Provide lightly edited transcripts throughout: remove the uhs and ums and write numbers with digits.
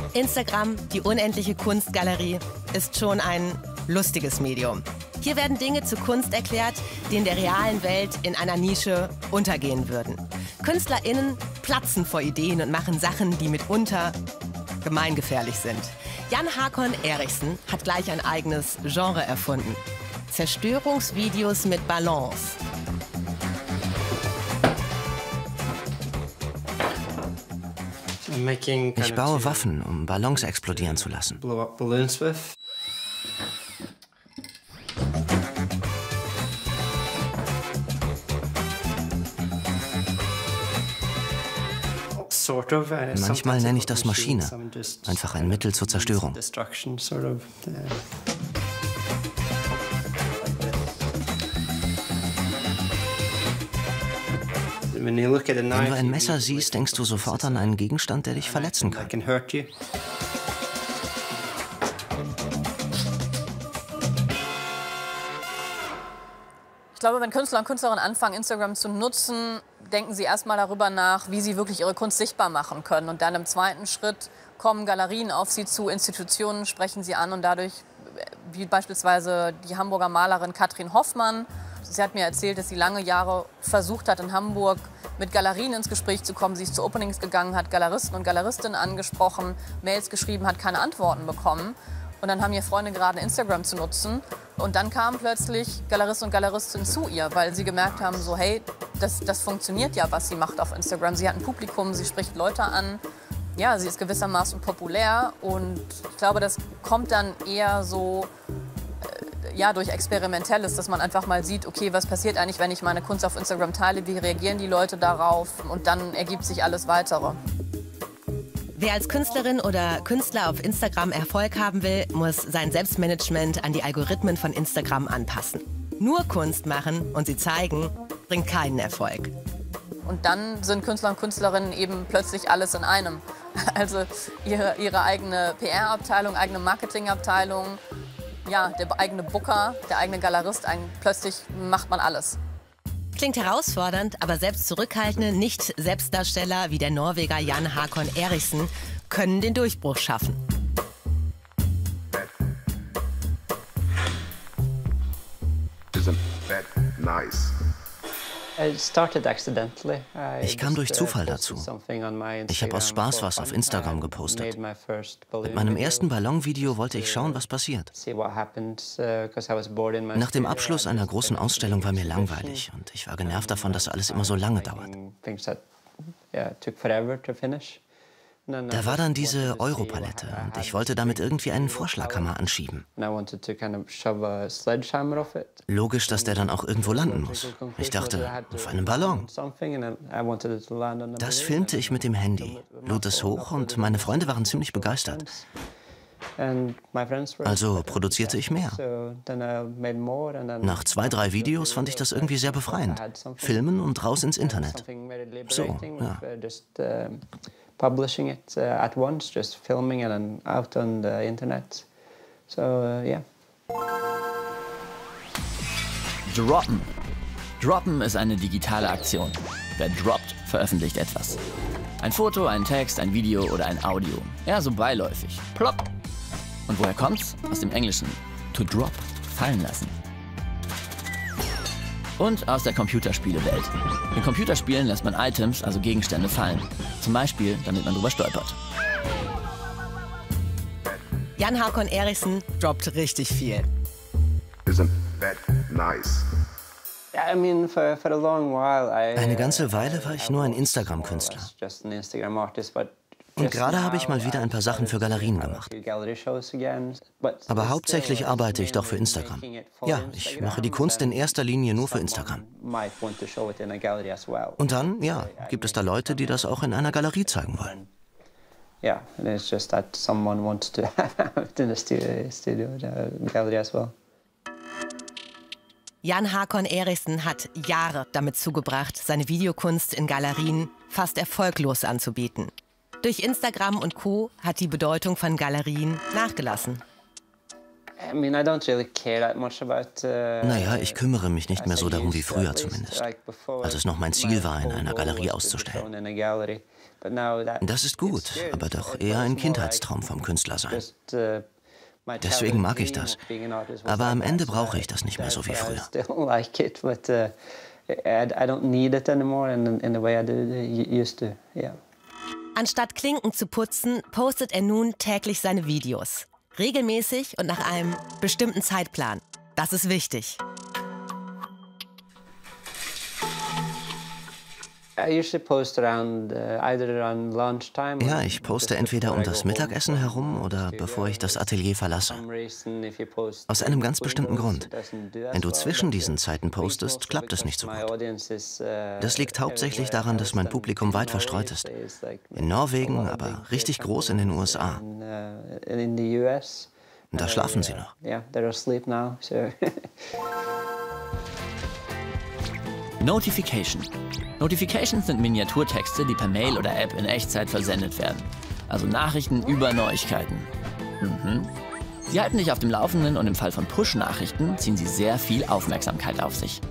Instagram, die unendliche Kunstgalerie, ist schon ein lustiges Medium. Hier werden Dinge zu Kunst erklärt, die in der realen Welt in einer Nische untergehen würden. KünstlerInnen platzen vor Ideen und machen Sachen, die mitunter gemeingefährlich sind. Jan Hakon Erichsen hat gleich ein eigenes Genre erfunden. Zerstörungsvideos mit Balance. Ich baue Waffen, um Ballons explodieren zu lassen. Manchmal nenne ich das Maschine. Einfach ein Mittel zur Zerstörung. Wenn du ein Messer siehst, denkst du sofort an einen Gegenstand, der dich verletzen kann. Ich glaube, wenn Künstler und Künstlerinnen anfangen, Instagram zu nutzen, denken sie erstmal darüber nach, wie sie wirklich ihre Kunst sichtbar machen können. Und dann im zweiten Schritt kommen Galerien auf sie zu, Institutionen sprechen sie an und dadurch, wie beispielsweise die Hamburger Malerin Katrin Hoffmann. Sie hat mir erzählt, dass sie lange Jahre versucht hat, in Hamburg mit Galerien ins Gespräch zu kommen. Sie ist zu Openings gegangen, hat Galeristen und Galeristinnen angesprochen, Mails geschrieben, hat keine Antworten bekommen. Und dann haben ihr Freunde geraten, Instagram zu nutzen. Und dann kamen plötzlich Galeristen und Galeristinnen zu ihr, weil sie gemerkt haben, so hey, das funktioniert ja, was sie macht auf Instagram. Sie hat ein Publikum, sie spricht Leute an. Ja, sie ist gewissermaßen populär. Und ich glaube, das kommt dann eher so ja, durch Experimentelles, dass man einfach mal sieht, okay, was passiert eigentlich, wenn ich meine Kunst auf Instagram teile, wie reagieren die Leute darauf und dann ergibt sich alles Weitere. Wer als Künstlerin oder Künstler auf Instagram Erfolg haben will, muss sein Selbstmanagement an die Algorithmen von Instagram anpassen. Nur Kunst machen und sie zeigen, bringt keinen Erfolg. Und dann sind Künstler und Künstlerinnen eben plötzlich alles in einem. Also ihre eigene PR-Abteilung, eigene Marketingabteilung, ja, der eigene Booker, der eigene Galerist, plötzlich macht man alles. Klingt herausfordernd, aber selbst zurückhaltende Nicht-Selbstdarsteller wie der Norweger Jan Hakon Erichsen können den Durchbruch schaffen. Isn't that nice? Ich kam durch Zufall dazu. Ich habe aus Spaß was auf Instagram gepostet. Mit meinem ersten Ballonvideo wollte ich schauen, was passiert. Nach dem Abschluss einer großen Ausstellung war mir langweilig und ich war genervt davon, dass alles immer so lange dauert. Da war dann diese Europalette und ich wollte damit irgendwie einen Vorschlaghammer anschieben. Logisch, dass der dann auch irgendwo landen muss. Ich dachte, auf einem Ballon. Das filmte ich mit dem Handy, lud es hoch und meine Freunde waren ziemlich begeistert. Also produzierte ich mehr. Nach 2, 3 Videos fand ich das irgendwie sehr befreiend. Filmen und raus ins Internet. So, ja. Publishing it at once, just filming it and out on the internet. So, yeah. Droppen. Droppen ist eine digitale Aktion. Wer droppt, veröffentlicht etwas. Ein Foto, ein Text, ein Video oder ein Audio. Ja, so beiläufig. Plopp. Und woher kommt's? Aus dem Englischen. To drop. Fallen lassen. Und aus der Computerspielewelt. In Computerspielen lässt man Items, also Gegenstände, fallen. Zum Beispiel, damit man drüber stolpert. Jan Hakon Erichsen droppt richtig viel. Isn't that nice? Eine ganze Weile war ich nur ein Instagram-Künstler. Und gerade habe ich mal wieder ein paar Sachen für Galerien gemacht. Aber hauptsächlich arbeite ich doch für Instagram. Ja, ich mache die Kunst in erster Linie nur für Instagram. Und dann, ja, gibt es da Leute, die das auch in einer Galerie zeigen wollen. Yeah, and it's just that someone wants to have it in a studio, gallery as well. Jan Hakon Erichsen hat Jahre damit zugebracht, seine Videokunst in Galerien fast erfolglos anzubieten. Durch Instagram und Co. hat die Bedeutung von Galerien nachgelassen. Naja, ich kümmere mich nicht mehr so darum wie früher zumindest, als es noch mein Ziel war, in einer Galerie auszustellen. Das ist gut, aber doch eher ein Kindheitstraum vom Künstlersein. Deswegen mag ich das. Aber am Ende brauche ich das nicht mehr so wie früher. Anstatt Klinken zu putzen, postet er nun täglich seine Videos. Regelmäßig und nach einem bestimmten Zeitplan. Das ist wichtig. Ja, ich poste entweder um das Mittagessen herum oder bevor ich das Atelier verlasse. Aus einem ganz bestimmten Grund. Wenn du zwischen diesen Zeiten postest, klappt es nicht so gut. Das liegt hauptsächlich daran, dass mein Publikum weit verstreut ist. In Norwegen, aber richtig groß in den USA. Da schlafen sie noch. Notification. Notifications sind Miniaturtexte, die per Mail oder App in Echtzeit versendet werden. Also Nachrichten über Neuigkeiten. Sie halten dich auf dem Laufenden und im Fall von Push-Nachrichten ziehen sie sehr viel Aufmerksamkeit auf sich.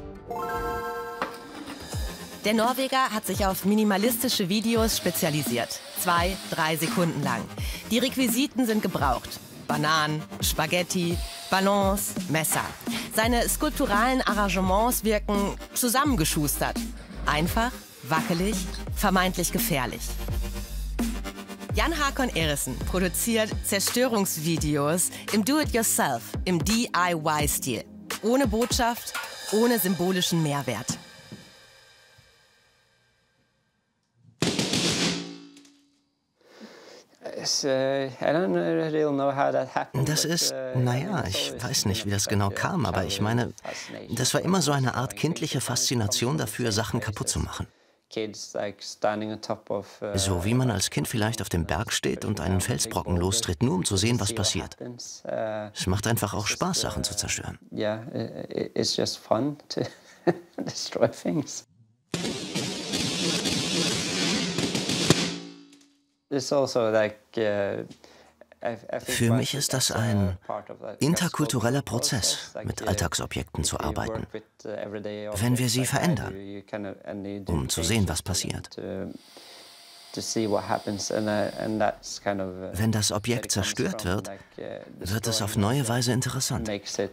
Der Norweger hat sich auf minimalistische Videos spezialisiert. 2-3 Sekunden lang. Die Requisiten sind gebraucht. Bananen, Spaghetti, Ballons, Messer. Seine skulpturalen Arrangements wirken zusammengeschustert. Einfach, wackelig, vermeintlich gefährlich. Jan Hakon Eriksen produziert Zerstörungsvideos im Do-it-yourself, im DIY-Stil. Ohne Botschaft, ohne symbolischen Mehrwert. Das ist, naja, ich weiß nicht, wie das genau kam, aber ich meine, das war immer so eine Art kindliche Faszination dafür, Sachen kaputt zu machen. So wie man als Kind vielleicht auf dem Berg steht und einen Felsbrocken lostritt, nur um zu sehen, was passiert. Es macht einfach auch Spaß, Sachen zu zerstören. Für mich ist das ein interkultureller Prozess, mit Alltagsobjekten zu arbeiten, wenn wir sie verändern, um zu sehen, was passiert. Wenn das Objekt zerstört wird, wird es auf neue Weise interessant.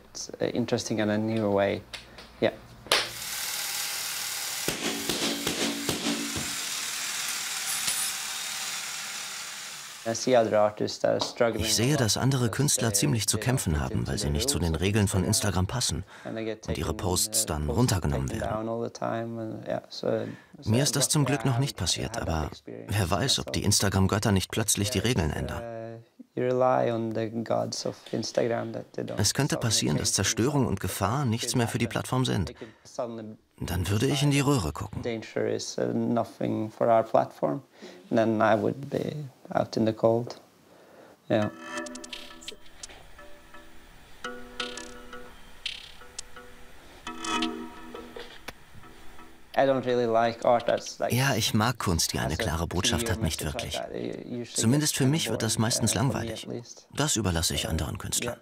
Ich sehe, dass andere Künstler ziemlich zu kämpfen haben, weil sie nicht zu den Regeln von Instagram passen und ihre Posts dann runtergenommen werden. Mir ist das zum Glück noch nicht passiert, aber wer weiß, ob die Instagram-Götter nicht plötzlich die Regeln ändern. Es könnte passieren, dass Zerstörung und Gefahr nichts mehr für die Plattform sind. Dann würde ich in die Röhre gucken. Out in the cold. Yeah. Ja, ich mag Kunst, die eine klare Botschaft hat, nicht wirklich. Zumindest für mich wird das meistens langweilig. Das überlasse ich anderen Künstlern.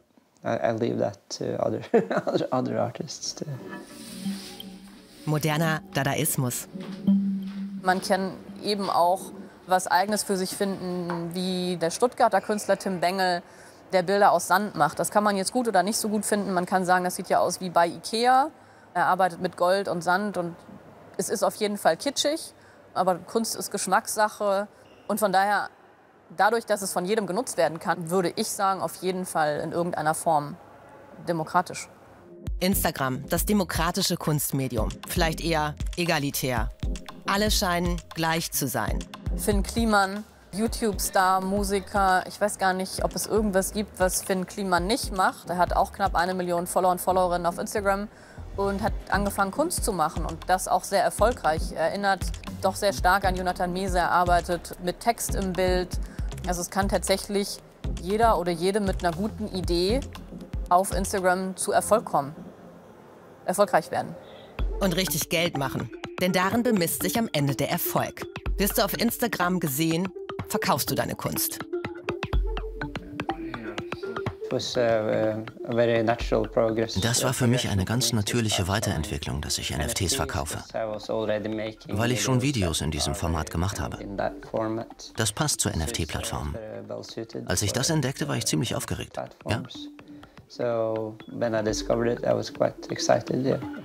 Moderner Dadaismus. Man kann eben auch was Eigenes für sich finden, wie der Stuttgarter Künstler Tim Bengel, der Bilder aus Sand macht. Das kann man jetzt gut oder nicht so gut finden. Man kann sagen, das sieht ja aus wie bei Ikea. Er arbeitet mit Gold und Sand und es ist auf jeden Fall kitschig. Aber Kunst ist Geschmackssache und von daher, dadurch, dass es von jedem genutzt werden kann, würde ich sagen, auf jeden Fall in irgendeiner Form demokratisch. Instagram, das demokratische Kunstmedium. Vielleicht eher egalitär. Alle scheinen gleich zu sein. Finn Kliman, YouTube-Star, Musiker. Ich weiß gar nicht, ob es irgendwas gibt, was Finn Kliman nicht macht. Er hat auch knapp 1 Million Follower und Followerinnen auf Instagram und hat angefangen, Kunst zu machen und das auch sehr erfolgreich. Er erinnert doch sehr stark an Jonathan Mese. Er arbeitet mit Text im Bild. Also es kann tatsächlich jeder oder jede mit einer guten Idee auf Instagram zu Erfolg kommen. Erfolgreich werden. Und richtig Geld machen. Denn darin bemisst sich am Ende der Erfolg. Wirst du auf Instagram gesehen, verkaufst du deine Kunst. Das war für mich eine ganz natürliche Weiterentwicklung, dass ich NFTs verkaufe, weil ich schon Videos in diesem Format gemacht habe. Das passt zur NFT-Plattform. Als ich das entdeckte, war ich ziemlich aufgeregt. Ja? So when I discovered it, I was quite excited. Yeah.